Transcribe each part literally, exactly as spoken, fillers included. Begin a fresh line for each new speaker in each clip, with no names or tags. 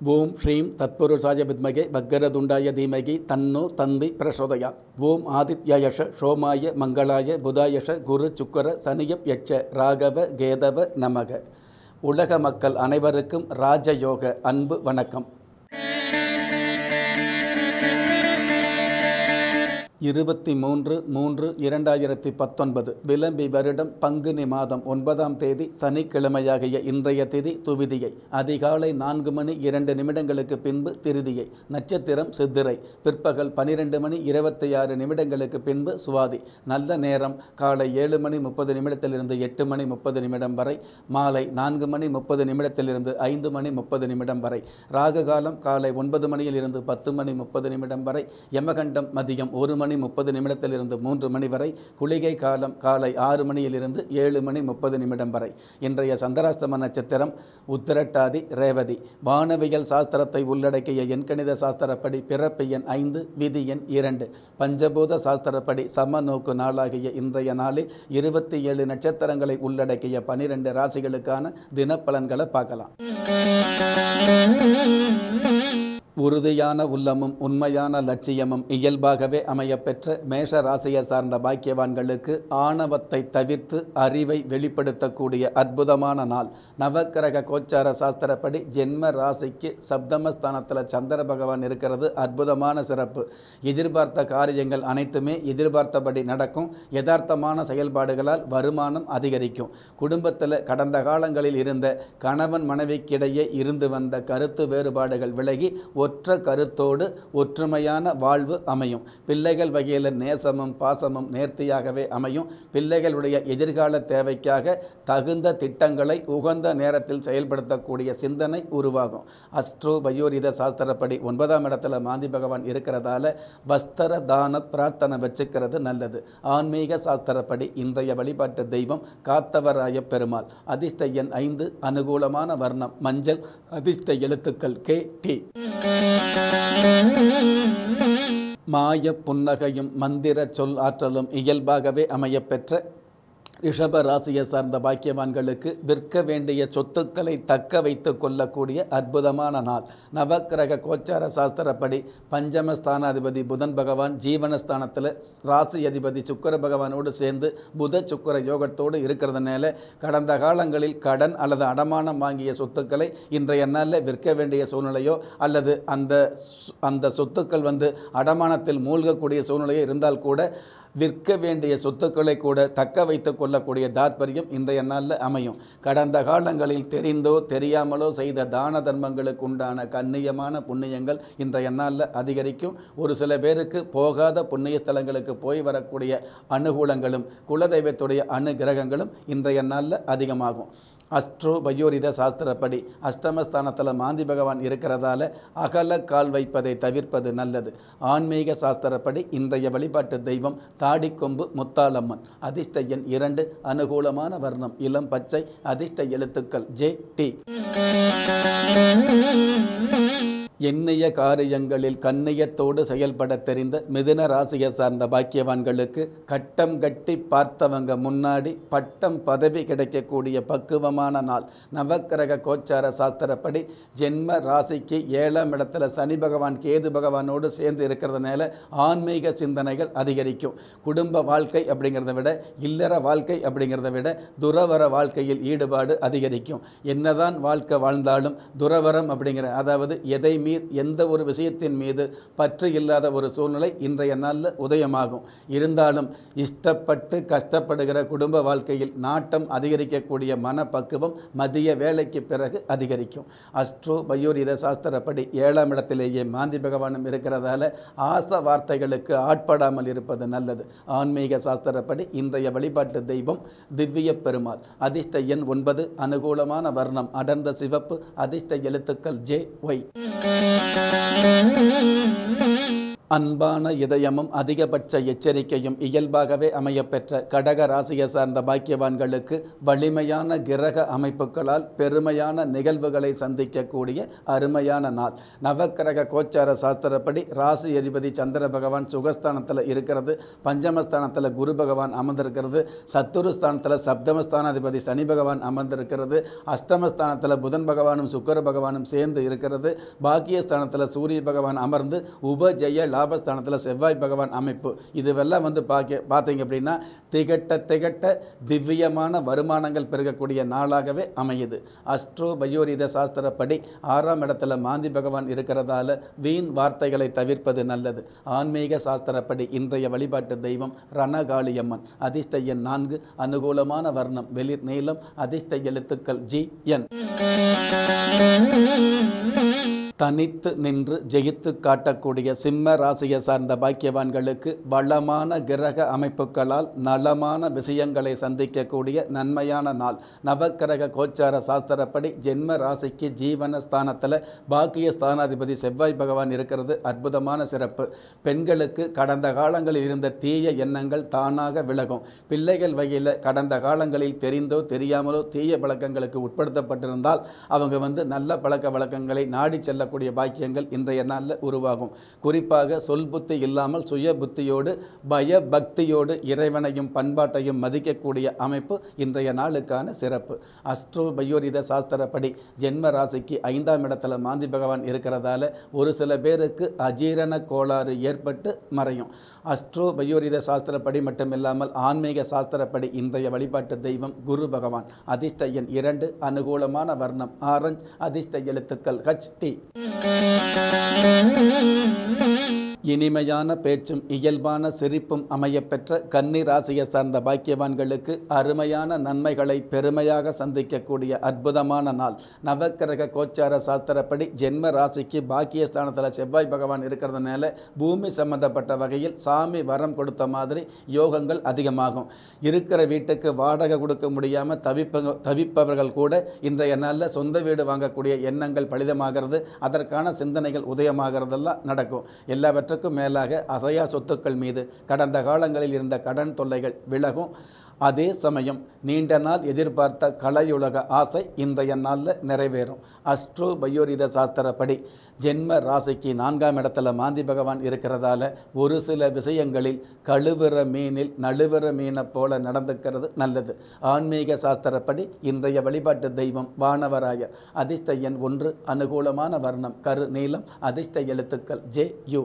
ஓம் ஸ்ரீம் தத்புருஷாய வித்மகே வக்கரதுண்டாய தீமகி தன்னோ தந்தி பிரசோதயாத். ஓம் ஆதித்யாயஷ சோமாய மங்களாய புதாயஷ குரு சுக்கர சனியப் யட்ச ராகவ கேதவ நமக. உலக மக்கள் அனைவருக்கும் ராஜயோக அன்பு வணக்கம். இருபத்தி மூன்று மூன்று இரண்டாயிரத்தி பத்தொன்பது விளம்பி வருடம் பங்குனி மாதம் ஒன்பதாம் தேதி சனிக்கிழமையாகிய இன்றைய திதி துவிதியை. அதிகாலை நான்கு மணி இரண்டு நிமிடங்களுக்கு பின்பு திருதியை. நட்சத்திரம் சித்திரை. பிற்பகல் பனிரெண்டு மணி இருபத்தி ஆறு நிமிடங்களுக்கு பின்பு சுவாதி. நல்ல நேரம் காலை ஏழு மணி முப்பது நிமிடத்திலிருந்து எட்டு மணி முப்பது நிமிடம் வரை. மாலை நான்கு மணி முப்பது நிமிடத்திலிருந்து ஐந்து மணி முப்பது நிமிடம் வரை. ராகு காலம் காலை ஒன்பது மணியில் இருந்து பத்து மணி முப்பது நிமிடம் வரை. யமகண்டம் மதியம் ஒரு மணி முப்பது நிமிடத்திலிருந்து மூன்று மணி வரை. குளிகை காலம் காலை ஆறு மணியிலிருந்து ஏழு மணி முப்பது நிமிடம் வரை. இன்றைய சந்திராஷ்டம நட்சத்திரம் உத்திரட்டாதி ரேவதி. வானவியல் சாஸ்திரத்தை உள்ளடக்கிய எண்கணித சாஸ்திரப்படி பிறப்பு எண் ஐந்து, விதி எண் இரண்டு. பஞ்சபூத சாஸ்திரப்படி சம நோக்கு நாளாகிய இன்றைய நாளில் இருபத்தி ஏழு நட்சத்திரங்களை உள்ளடக்கிய பனிரெண்டு ராசிகளுக்கான தினப்பலன்களை பார்க்கலாம். உறுதியான உள்ளமும் உண்மையான லட்சியமும் இயல்பாகவே அமையப்பெற்ற மேஷ ராசியை சார்ந்த பாக்கியவான்களுக்கு ஆணவத்தை தவிர்த்து அறிவை வெளிப்படுத்தக்கூடிய அற்புதமான நாள். நவக்கிரக கோச்சார சாஸ்திரப்படி ஜென்ம ராசிக்கு சப்தமஸ்தானத்தில் சந்திர பகவான் இருக்கிறது அற்புதமான சிறப்பு. எதிர்பார்த்த காரியங்கள் அனைத்துமே எதிர்பார்த்தபடி நடக்கும். யதார்த்தமான செயல்பாடுகளால் வருமானம் அதிகரிக்கும். குடும்பத்தில் கடந்த காலங்களில் இருந்த கணவன் மனைவிக்கிடையே இருந்து வந்த கருத்து வேறுபாடுகள் விலகி ஒற்ற கருத்தோடு ஒற்றுமையான வாழ்வு அமையும். பிள்ளைகள் வகையில் நேசமும் பாசமும் நேர்த்தியாகவே அமையும். பிள்ளைகளுடைய எதிர்கால தேவைக்காக தகுந்த திட்டங்களை உகந்த நேரத்தில் செயல்படுத்தக்கூடிய சிந்தனை உருவாகும். அஸ்ட்ரோ பயோரித சாஸ்திரப்படி ஒன்பதாம் இடத்துல மாந்தி பகவான் இருக்கிறதால வஸ்திர தான பிரார்த்தனை வச்சுக்கிறது நல்லது. ஆன்மீக சாஸ்திரப்படி இன்றைய வழிபாட்டு தெய்வம் காத்தவராய பெருமாள். அதிர்ஷ்ட எண் ஐந்து. அனுகூலமான வர்ணம் மஞ்சள். அதிர்ஷ்ட எழுத்துக்கள் கே டி. மாய புன்னகையும் மந்திர சொல் ஆற்றலும் இயல்பாகவே அமையப்பெற்ற ரிஷப ராசியை சார்ந்த பாக்கியவான்களுக்கு விற்க வேண்டிய சொத்துக்களை தக்க வைத்து கொள்ளக்கூடிய அற்புதமான நாள். நவக்கிரக கோச்சார சாஸ்திரப்படி பஞ்சமஸ்தானாதிபதி புதன் பகவான் ஜீவனஸ்தானத்தில் ராசி அதிபதி சுக்கர பகவானோடு சேர்ந்து புத சுக்கர யோகத்தோடு இருக்கிறதுனால கடந்த காலங்களில் கடன் அல்லது அடமானம் வாங்கிய சொத்துக்களை இன்றைய நாளில் விற்க வேண்டிய சூழ்நிலையோ அல்லது அந்த அந்த சொத்துக்கள் வந்து அடமானத்தில் மூழ்கக்கூடிய சூழ்நிலையோ இருந்தால் கூட விற்க வேண்டிய சொத்துக்களை கூட தக்க வைத்து கொள்ளக்கூடிய தாத்பரியம் இன்றைய நாளில் அமையும். கடந்த காலங்களில் தெரிந்தோ தெரியாமலோ செய்த தான தர்மங்களுக்கு உண்டான கண்ணியமான புண்ணியங்கள் இன்றைய நாளில் அதிகரிக்கும். ஒரு சில பேருக்கு போகாத புண்ணிய ஸ்தலங்களுக்கு போய் வரக்கூடிய அனுகூலங்களும் குலதெய்வத்துடைய அனுகிரகங்களும் இன்றைய நாளில் அதிகமாகும். அஸ்ட்ரோ பயோரித சாஸ்திரப்படி அஷ்டமஸ்தானத்தில் மாந்தி பகவான் இருக்கிறதால அகல கால் வைப்பதை தவிர்ப்பது நல்லது. ஆன்மீக சாஸ்திரப்படி இன்றைய வழிபாட்டு தெய்வம் தாடிக்கொம்பு முத்தாலம்மன். அதிர்ஷ்ட எண் இரண்டு. அனுகூலமான வர்ணம் இளம் பச்சை. அதிர்ஷ்ட எழுத்துக்கள் ஜே டி. எண்ணிய காரியங்களில் கண்ணியத்தோடு செயல்பட தெரிந்த மிதுன ராசியை சார்ந்த பாக்கியவான்களுக்கு கட்டம் கட்டி பார்த்தவங்க முன்னாடி பட்டம் பதவி கிடைக்கக்கூடிய பக்குவமான நாள். நவக்கிரக கோச்சார சாஸ்திரப்படி ஜென்ம ராசிக்கு ஏழாம் இடத்துல சனி பகவான் கேது பகவானோடு சேர்ந்து இருக்கிறதுனால ஆன்மீக சிந்தனைகள் அதிகரிக்கும். குடும்ப வாழ்க்கை அப்படிங்கிறத விட இல்லற வாழ்க்கை அப்படிங்கிறத விட துறவர வாழ்க்கையில் ஈடுபாடு அதிகரிக்கும். என்னதான் வாழ்க்கை வாழ்ந்தாலும் துறவரம் அப்படிங்கிற அதாவது எதை எந்த ஒரு விஷயத்தின் மீது பற்று இல்லாத ஒரு சூழ்நிலை இன்றைய நாளில் உதயமாகும். இருந்தாலும் இஷ்டப்பட்டு கஷ்டப்படுகிற குடும்ப வாழ்க்கையில் நாட்டம் அதிகரிக்கக்கூடிய மனப்பக்குவம் மதிய வேலைக்கு பிறகு அதிகரிக்கும். அஸ்ட்ரோ பயோரித சாஸ்திரப்படி ஏழாம் இடத்திலேயே மாந்தி பகவானும் இருக்கிறதால ஆச வார்த்தைகளுக்கு ஆட்படாமல் இருப்பது நல்லது. ஆன்மீக சாஸ்திரப்படி இன்றைய வழிபாட்டு தெய்வம் திவ்ய பெருமாள். அதிர்ஷ்ட எண் ஒன்பது. அனுகூலமான வர்ணம் அடர்ந்த சிவப்பு. அதிர்ஷ்ட எழுத்துக்கள் ஜே ஒய். அன்பான இதயமும் அதிகபட்ச எச்சரிக்கையும் இயல்பாகவே அமையப்பெற்ற கடக ராசியை சார்ந்த பாக்கியவான்களுக்கு வலிமையான கிரக அமைப்புகளால் பெருமையான நிகழ்வுகளை சந்திக்கக்கூடிய அருமையான நாள். நவக்கிரக கோச்சார சாஸ்திரப்படி ராசி அதிபதி சந்திர பகவான் சுகஸ்தானத்தில் இருக்கிறது, பஞ்சமஸ்தானத்தில் குரு பகவான் அமர்ந்திருக்கிறது, சத்துருஸ்தானத்தில் சப்தமஸ்தானாதிபதி சனி பகவான் அமர்ந்திருக்கிறது, அஷ்டமஸ்தானத்தில் புதன் பகவானும் சுக்கர பகவானும் சேர்ந்து இருக்கிறது, பாக்கியஸ்தானத்தில் சூரிய பகவான் அமர்ந்து உபஜய லாபஸ்தானத்தில் செவ்வாய் பகவான் அமைப்பு. இதுவெல்லாம் வந்து பார்க்க பார்த்தீங்க அப்படின்னா திகட்ட திகட்ட திவ்யமான வருமானங்கள் பெருகக்கூடிய நாளாகவே அமையுது. அஸ்ட்ரோ பயோரித சாஸ்திரப்படி ஆறாம் இடத்துல மாந்தி பகவான் இருக்கிறதால வீண் வார்த்தைகளை தவிர்ப்பது நல்லது. ஆன்மீக சாஸ்திரப்படி இன்றைய வழிபாட்டு தெய்வம் ரணகாளியம்மன். அதிர்ஷ்ட எண் நான்கு, அனுகூலமான வர்ணம் வெளிர் நீளம், அதிர்ஷ்ட எழுத்துக்கள் ஜி என். தனித்து நின்று ஜெயித்து காட்டக்கூடிய சிம்ம ராசியை சார்ந்த பாக்கியவான்களுக்கு வளமான கிரக அமைப்புகளால் நலமான விஷயங்களை சந்திக்கக்கூடிய நன்மையான நாள். நவக்கிரக கோச்சார சாஸ்திரப்படி ஜென்ம ராசிக்கு ஜீவன ஸ்தானத்தில் பாக்கிய ஸ்தானாதிபதி செவ்வாய் பகவான் இருக்கிறது அற்புதமான சிறப்பு. பெண்களுக்கு கடந்த காலங்களில் இருந்த தீய எண்ணங்கள் தானாக விலகும். பிள்ளைகள் வகையில் கடந்த காலங்களில் தெரிந்தோ தெரியாமலோ தீய பழக்கங்களுக்கு உட்படுத்தப்பட்டிருந்தால் அவங்க வந்து நல்ல பழக்க வழக்கங்களை நாடி செல்ல கூடிய பாக்கியங்கள் இன்றைய நாளில் உருவாகும். குறிப்பாக சொல் புத்தி இல்லாமல் சுய புத்தியோடு பய பக்தியோடு இறைவனையும் பண்பாட்டையும் மதிக்கக்கூடிய அமைப்பு இன்றைய நாளுக்கான சிறப்பு. அஸ்ட்ரோ பயோரித சாஸ்திரப்படி ஜென்ம ராசிக்கு ஐந்தாம் இடத்துல மாந்தி பகவான் இருக்கிறதால ஒரு சில பேருக்கு அஜீரண கோளாறு ஏற்பட்டு மறையும். அஸ்ட்ரோ பயோரித சாஸ்திரப்படி மட்டுமில்லாமல் ஆன்மீக சாஸ்திரப்படி இன்றைய வழிபாட்டு தெய்வம் குரு பகவான். அதிர்ஷ்ட எண் இரண்டு, அனுகூலமான வர்ணம் ஆரஞ்சு, அதிர்ஷ்ட எழுத்துக்கள் ஹச் டி. இனிமையான பேச்சும் இயல்பான சிரிப்பும் அமையப்பெற்ற கன்னி ராசியை சார்ந்த பாக்கியவான்களுக்கு அருமையான நன்மைகளை பெருமையாக சந்திக்கக்கூடிய அற்புதமான நாள். நவக்கிரக கோச்சார சாஸ்திரப்படி ஜென்ம ராசிக்கு பாக்கியஸ்தானத்தில் செவ்வாய் பகவான் இருக்கிறதுனால பூமி சம்பந்தப்பட்ட வகையில் சாமி வரம் கொடுத்த மாதிரி யோகங்கள் அதிகமாகும். இருக்கிற வீட்டுக்கு வாடகை கொடுக்க முடியாமல் தவிப்ப தவிப்பவர்கள் கூட இன்றைய நாளில் சொந்த வீடு வாங்கக்கூடிய எண்ணங்கள் பலிதமாகிறது. அதற்கான சிந்தனைகள் உதயமாகிறதெல்லாம் நடக்கும். எல்லாவற்றையும் மேலாக அசையா சொத்துக்கள் மீது கடந்த காலங்களில் இருந்த கடன் தொல்லைகள் விலகும். அதே சமயம் நீண்ட நாள் எதிர்பார்த்த கலையுலக ஆசை இன்றைய நாளில் நிறைவேறும். அஸ்ட்ரோ பயோரித சாஸ்திரப்படி ஜென்ம ராசிக்கு நான்காம் இடத்துல மாந்தி பகவான் இருக்கிறதால ஒரு சில விஷயங்களில் கழுவுற மீனில் நழுவுற மீனை போல நடந்துக்கிறது நல்லது. ஆன்மீக சாஸ்திரப்படி இன்றைய வழிபாட்டு தெய்வம் வானவராயர். அதிர்ஷ்ட எண் ஒன்று, அனுகூலமான வர்ணம் கரு நீலம், அதிர்ஷ்ட எழுத்துக்கள் ஜே யு.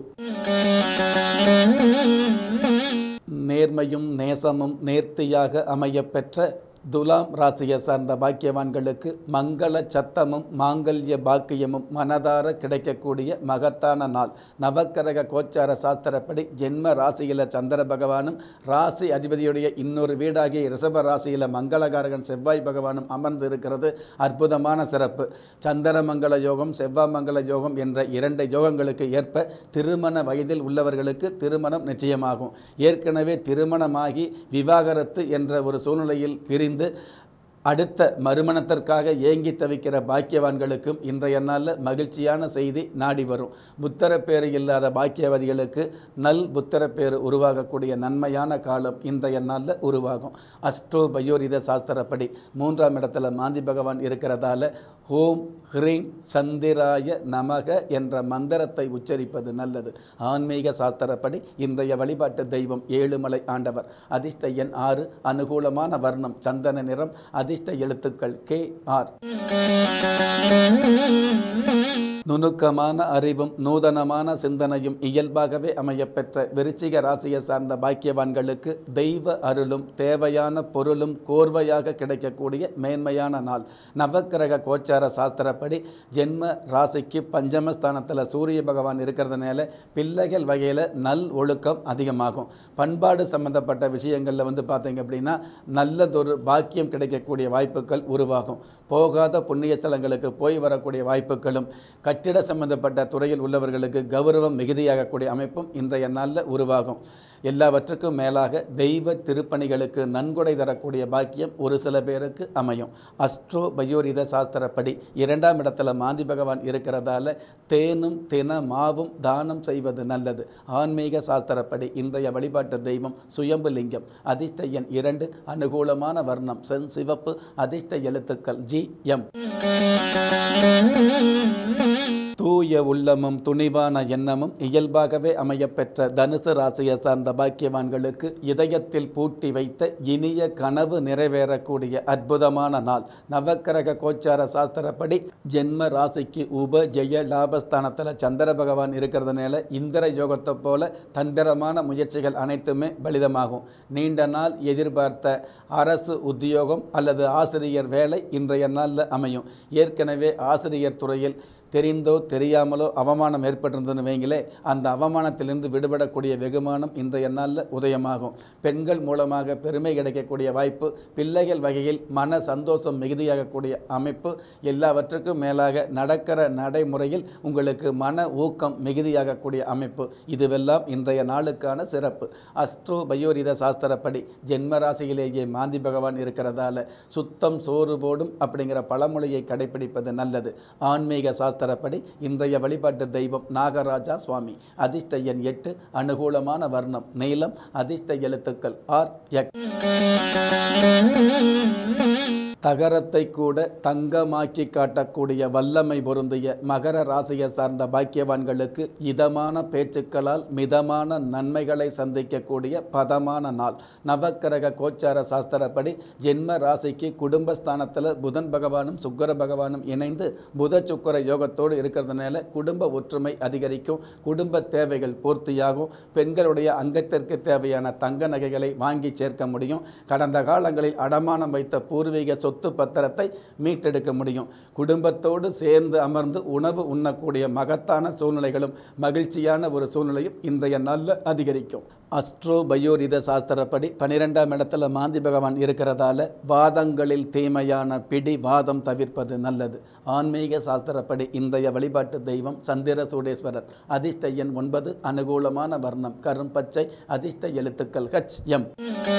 நேர்மையும் நேசமும் நேர்த்தியாக அமையப்பெற்ற துலாம் ராசியை சார்ந்த பாக்கியவான்களுக்கு மங்கள சத்தமும் மாங்கல்ய பாக்கியமும் மனதார கிடைக்கக்கூடிய மகத்தான நாள். நவக்கிரக கோச்சார சாஸ்திரப்படி ஜென்ம ராசியில் சந்திர பகவானும் ராசி அதிபதியுடைய இன்னொரு வீடாகிய ரிஷப ராசியில் மங்களகாரகன் செவ்வாய் பகவானும் அமர்ந்து இருக்கிறது அற்புதமான சிறப்பு. சந்திர மங்கள யோகம் செவ்வாய் மங்கள யோகம் என்ற இரண்டு யோகங்களுக்கு ஏற்ப திருமண வயதில் உள்ளவர்களுக்கு திருமணம் நிச்சயமாகும். ஏற்கனவே திருமணமாகி விவாகரத்து என்ற ஒரு சூழ்நிலையில் பிரிந்து அடுத்த மறுமணத்திற்காக ஏங்கி தவிக்கிற பாக்கியவான்களுக்கும் இன்றைய நாளில் மகிழ்ச்சியான செய்தி நாடி வரும். புத்திரப்பேறு இல்லாத பாக்கியவதிகளுக்கு நல் புத்திரப்பேறு உருவாகக்கூடிய நன்மையான காலம் இன்றைய நாளில் உருவாகும். அஸ்ட்ரோ பயோரித சாஸ்திரப்படி மூன்றாம் இடத்துல மாந்தி பகவான் இருக்கிறதால ஓம் ஹ்ரீம் சந்திராய நமக என்ற மந்திரத்தை உச்சரிப்பது நல்லது. ஆன்மீக சாஸ்திரப்படி இன்றைய வழிபாட்டு தெய்வம் ஏழுமலை ஆண்டவர். அதிர்ஷ்ட எண் ஆறு, அனுகூலமான வர்ணம் சந்தன நிறம், அதிர்ஷ்ட எழுத்துக்கள் கே ஆர். நுணுக்கமான அறிவும் நூதனமான சிந்தனையும் இயல்பாகவே அமையப்பெற்ற விருச்சிக ராசியை சார்ந்த பாக்கியவான்களுக்கு தெய்வ அருளும் தேவையான பொருளும் கோர்வையாக கிடைக்கக்கூடிய மேன்மையான நாள். நவக்கிரக கோச்சார சாஸ்திரப்படி ஜென்ம ராசிக்கு பஞ்சமஸ்தானத்தில் சூரிய பகவான் இருக்கிறதுனால பிள்ளைகள் வகையில் நல் ஒழுக்கம் அதிகமாகும். பண்பாடு சம்பந்தப்பட்ட விஷயங்களில் வந்து பார்த்தீங்க அப்படின்னா நல்லதொரு பாக்கியம் கிடைக்கக்கூடிய வாய்ப்புகள் உருவாகும். போகாத புண்ணிய ஸ்தலங்களுக்கு போய் வரக்கூடிய வாய்ப்புகளும் கட்டிட சம்பந்தப்பட்ட துறையில் உள்ளவர்களுக்கு கௌரவம் மிகுதியாகக்கூடிய அமைப்பும் இன்றைய நாளில் உருவாகும். எல்லாவற்றுக்கும் மேலாக தெய்வ திருப்பணிகளுக்கு நன்கொடை தரக்கூடிய பாக்கியம் ஒரு சில பேருக்கு அமையும். அஸ்ட்ரோ பயோரித சாஸ்திரப்படி இரண்டாம் இடத்துல மாந்தி பகவான் இருக்கிறதால தேனும் தின மாவும் தானம் செய்வது நல்லது. ஆன்மீக சாஸ்திரப்படி இன்றைய வழிபாட்டு தெய்வம் சுயம்பு லிங்கம். அதிர்ஷ்ட எண் இரண்டு. அனுகூலமான வர்ணம் சென் சிவப்பு. அதிர்ஷ்ட எழுத்துக்கள் ஜி எம். தூய உள்ளமும் துணிவான எண்ணமும் இயல்பாகவே அமையப்பெற்ற தனுசு ராசியை சார்ந்த பாக்கியவான்களுக்கு இதயத்தில் பூட்டி வைத்த இனிய கனவு நிறைவேறக்கூடிய அற்புதமான நாள். நவக்கிரக கோச்சார சாஸ்திரப்படி ஜென்ம ராசிக்கு உப ஜெய லாபஸ்தானத்தில் சந்திர பகவான் இருக்கிறதுனால இந்திர யோகத்தை போல தந்திரமான முயற்சிகள் அனைத்துமே பலிதமாகும். நீண்ட நாள் எதிர்பார்த்த அரசு உத்தியோகம் அல்லது ஆசிரியர் வேலை இன்றைய நாளில் அமையும். ஏற்கனவே ஆசிரியர் துறையில் தெரிந்தோ தெரியாமலோ அவமானம் ஏற்பட்டிருந்ததுன்னு வைங்களே, அந்த அவமானத்திலிருந்து விடுபடக்கூடிய வெகுமானம் இன்றைய நாளில் உதயமாகும். பெண்கள் மூலமாக பெருமை கிடைக்கக்கூடிய வாய்ப்பு, பிள்ளைகள் வகையில் மன சந்தோஷம் மிகுதியாகக்கூடிய அமைப்பு, எல்லாவற்றுக்கும் மேலாக நடக்கிற நடைமுறையில் உங்களுக்கு மன ஊக்கம் மிகுதியாகக்கூடிய அமைப்பு, இதுவெல்லாம் இன்றைய நாளுக்கான சிறப்பு. அஸ்ட்ரோ பயோரித சாஸ்திரப்படி ஜென்மராசியிலேயே மாந்தி பகவான் இருக்கிறதால சுத்தம் சோறு போடும் அப்படிங்கிற பழமொழியை கடைபிடிப்பது நல்லது. ஆன்மீக சாஸ்திர படி இன்றைய வழிபாட்டு தெய்வம் நாகராஜா சுவாமி. அதிர்ஷ்ட எண் எட்டு. அனுகூலமான வர்ணம் நீலம். அதிர்ஷ்ட எழுத்துக்கள் ஆர் எக்ஸ். தகரத்தை கூட தங்கமாக்கி காட்டக்கூடிய வல்லமை பொருந்திய மகர ராசியை சார்ந்த பாக்கியவான்களுக்கு இதமான பேச்சுக்களால் மிதமான நன்மைகளை சந்திக்கக்கூடிய பதமான நாள். நவக்கிரக கோச்சார சாஸ்திரப்படி ஜென்ம ராசிக்கு குடும்பஸ்தானத்தில் புதன் பகவானும் சுக்கர பகவானும் இணைந்து புத சுக்கர யோகத்தோடு இருக்கிறதுனால குடும்ப ஒற்றுமை அதிகரிக்கும். குடும்ப தேவைகள் பூர்த்தியாகும். பெண்களுடைய அங்கத்திற்கு தேவையான தங்க நகைகளை வாங்கி சேர்க்க முடியும். கடந்த காலங்களில் அடமானம் வைத்த பூர்வீக சொத்து பத்திரத்தை மீட்டெடுக்க முடியும். குடும்பத்தோடு சேர்ந்து அமர்ந்து உணவு உண்ணக்கூடிய மகத்தான சூழ்நிலைகளும் மகிழ்ச்சியான ஒரு சூழ்நிலையும் இன்றைய நாளில் அதிகரிக்கும். அஸ்ட்ரோ பயோரித சாஸ்திரப்படி பனிரெண்டாம் இடத்துல மாந்தி பகவான் இருக்கிறதால வாதங்களில் தீமையான பிடி வாதம் தவிர்ப்பது நல்லது. ஆன்மீக சாஸ்திரப்படி இன்றைய வழிபாட்டு தெய்வம் சந்திர சூடேஸ்வரர். அதிர்ஷ்ட எண் ஒன்பது. அனுகூலமான வர்ணம் கரும் பச்சை. அதிர்ஷ்ட எழுத்துக்கள் ஹச் எம்.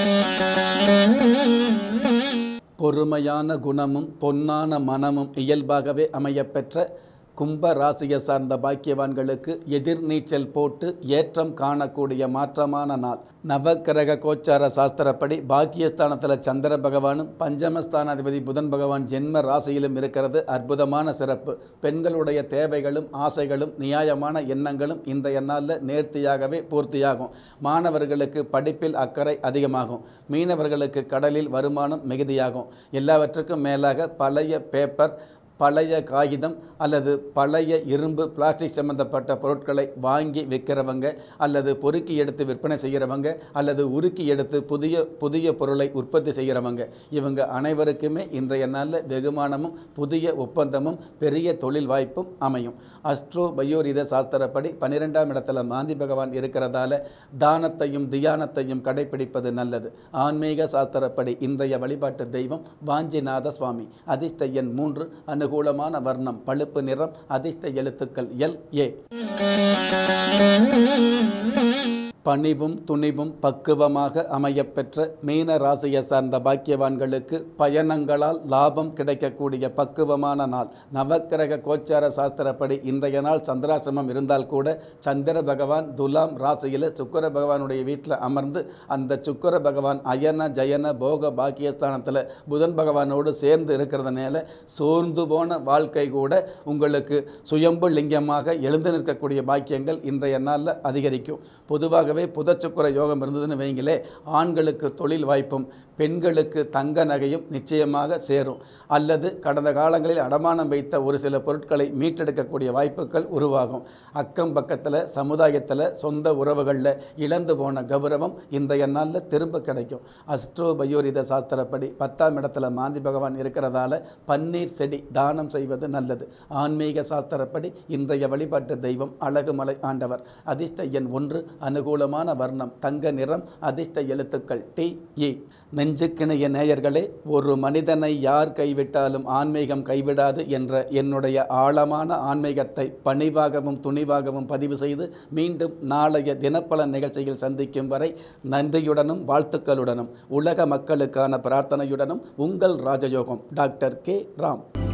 பொறுமையான குணமும் பொன்னான மனமும் இயல்பாகவே அமையப்பெற்ற கும்ப ராசியை சார்ந்த பாக்கியவான்களுக்கு எதிர்நீச்சல் போட்டு ஏற்றம் காணக்கூடிய மாற்றமான நாள். நவக்கிரக கோச்சார சாஸ்திரப்படி பாக்கியஸ்தானத்தில் சந்திர பகவானும் பஞ்சமஸ்தானாதிபதி புதன் பகவான் ஜென்ம ராசியிலும் இருக்கிறது அற்புதமான சிறப்பு. பெண்களுடைய தேவைகளும் ஆசைகளும் நியாயமான எண்ணங்களும் இன்றைய நாளில் நேர்த்தியாகவே பூர்த்தியாகும். மாணவர்களுக்கு படிப்பில் அக்கறை அதிகமாகும். மீனவர்களுக்கு கடலில் வருமானம் மிகுதியாகும். எல்லாவற்றுக்கும் மேலாக பழைய பேப்பர், பழைய காகிதம் அல்லது பழைய இரும்பு பிளாஸ்டிக் சம்பந்தப்பட்ட பொருட்களை வாங்கி விற்கிறவங்க அல்லது பொறுக்கி எடுத்து விற்பனை செய்கிறவங்க அல்லது உருக்கி எடுத்து புதிய புதிய பொருளை உற்பத்தி செய்கிறவங்க, இவங்க அனைவருக்குமே இன்றைய நாளில் வெகுமானமும் புதிய ஒப்பந்தமும் பெரிய தொழில் வாய்ப்பும் அமையும். அஸ்ட்ரோ பயோரித சாஸ்திரப்படி பன்னிரெண்டாம் இடத்துல மாந்தி பகவான் இருக்கிறதால தானத்தையும் தியானத்தையும் கடைபிடிப்பது நல்லது. ஆன்மீக சாஸ்திரப்படி இன்றைய வழிபாட்டு தெய்வம் வாஞ்சிநாத சுவாமி. அதிர்ஷ்ட எண் மூன்று. அனுகூலமான வர்ணம் பழுப்பு நிறம். அதிர்ஷ்ட எழுத்துக்கள் எல் ஏ. பணிவும் துணிவும் பக்குவமாக அமையப்பெற்ற மீன ராசியை சார்ந்த பாக்கியவான்களுக்கு பயணங்களால் லாபம் கிடைக்கக்கூடிய பக்குவமான நாள். நவக்கிரக கோச்சார சாஸ்திரப்படி இன்றைய நாள் சந்திராசிரமம் இருந்தால் கூட சந்திர பகவான் துலாம் ராசியில் சுக்கர பகவானுடைய வீட்டில் அமர்ந்து அந்த சுக்கர பகவான் அயன ஜயன போக பாக்கியஸ்தானத்தில் புதன் பகவானோடு சேர்ந்து இருக்கிறதுனால சோர்ந்து போன வாழ்க்கை கூட உங்களுக்கு சுயம்பு லிங்கமாக எழுந்து நிற்கக்கூடிய பாக்கியங்கள் இன்றைய நாளில் அதிகரிக்கும். பொதுவாகவே புதச்சுக்கர யோகம் இருந்ததுன்னு வைங்களே, ஆண்களுக்கு தொழில் வாய்ப்பும் பெண்களுக்கு தங்க நகையும் நிச்சயமாக சேரும். அல்லது கடந்த காலங்களில் அடமானம் வைத்த ஒரு சில பொருட்களை மீட்டெடுக்கக்கூடிய வாய்ப்புகள் உருவாகும். அக்கம் பக்கத்தில் சமுதாயத்தில் சொந்த உறவுகளில் இழந்து போன கௌரவம் இன்றைய நாளில் திரும்ப கிடைக்கும். அஸ்ட்ரோ பயோரித சாஸ்திரப்படி பத்தாம் இடத்துல மாந்தி பகவான் இருக்கிறதால பன்னீர் செடி தானம் செய்வது நல்லது. ஆன்மீக சாஸ்திரப்படி இன்றைய வழிபாட்டு தெய்வம் அழகுமலை ஆண்டவர். அதிர்ஷ்ட எண் ஒன்று. அனுகூல அனுகூலமான வர்ணம் தங்க நிறம். அதிர்ஷ்ட எழுத்துக்கள் டி இ. நெஞ்சுக்கிணைய நேயர்களே, ஒரு மனிதனை யார் கைவிட்டாலும் ஆன்மீகம் கைவிடாது என்ற என்னுடைய ஆழமான ஆன்மீகத்தை பணிவாகவும் துணிவாகவும் பதிவு செய்து மீண்டும் நாளைய தினப்பலன் நிகழ்ச்சியில் சந்திக்கும் வரை நன்றியுடனும் வாழ்த்துக்களுடனும் உலக மக்களுக்கான பிரார்த்தனையுடனும் உங்கள் ராஜயோகம் டாக்டர் கே ராம்.